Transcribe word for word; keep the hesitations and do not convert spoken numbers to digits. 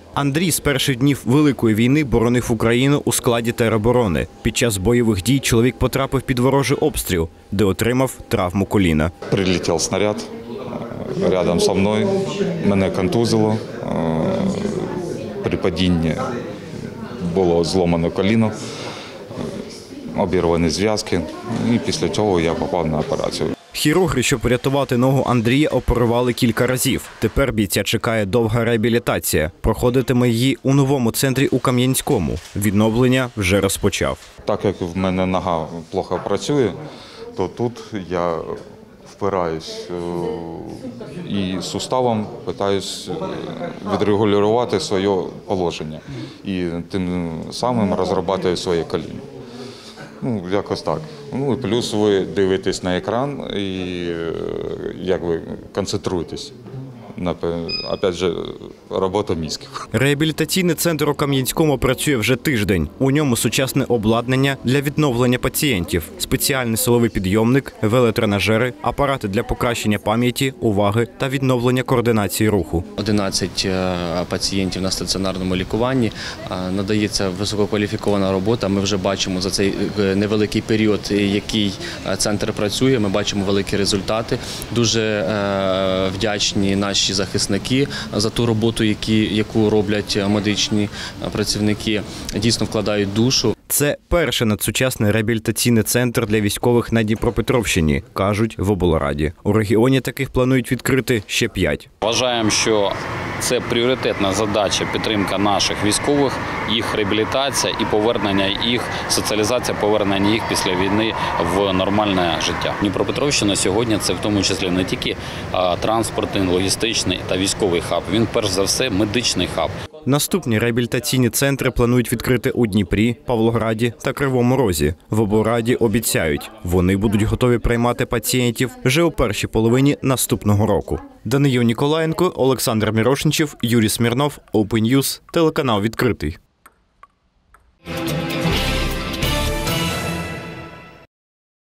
Андрій з перших днів Великої війни боронив Україну у складі тероборони. Під час бойових дій чоловік потрапив під ворожий обстріл, де отримав травму коліна. Прилетів снаряд рядом зі мною, мене контузило, при падінні було зломано коліно, обірвані зв'язки, і після цього я попав на операцію. Хірурги, щоб врятувати ногу Андрія, оперували кілька разів. Тепер бійця чекає довга реабілітація. Проходитиме її у новому центрі у Кам'янському. Відновлення вже розпочав. Так як в мене нога погано працює, то тут я впираюсь і суставом намагаюся відрегулювати своє положення. І тим самим розробляю своє коліно. Ну, якось так. Ну, і плюс ви дивитесь на екран і як ви концентруєтесь на, опять же, робота мізків. Реабілітаційний центр у Кам'янському працює вже тиждень. У ньому сучасне обладнання для відновлення пацієнтів, спеціальний силовий підйомник, велотренажери, апарати для покращення пам'яті, уваги та відновлення координації руху. одинадцять пацієнтів на стаціонарному лікуванні, надається висококваліфікована робота. Ми вже бачимо за цей невеликий період, який центр працює, ми бачимо великі результати. Дуже вдячні наші захисники за ту роботу, які, яку роблять медичні працівники, дійсно вкладають душу. Це перший надсучасний реабілітаційний центр для військових на Дніпропетровщині, кажуть в облраді. У регіоні таких планують відкрити ще п'ять. Вважаємо, що це пріоритетна задача підтримка наших військових, їх реабілітація і повернення їх, соціалізація, повернення їх після війни в нормальне життя. Дніпропетровщина сьогодні це в тому числі не тільки транспортний, логістичний та військовий хаб, він перш за все медичний хаб. Наступні реабілітаційні центри планують відкрити у Дніпрі, Павлограді та Кривому Розі. В облраді обіцяють, вони будуть готові приймати пацієнтів вже у першій половині наступного року. Даниїл Ніколаєнко, Олександр Мірошничев, Юрій Смірнов, Open News, телеканал «Відкритий».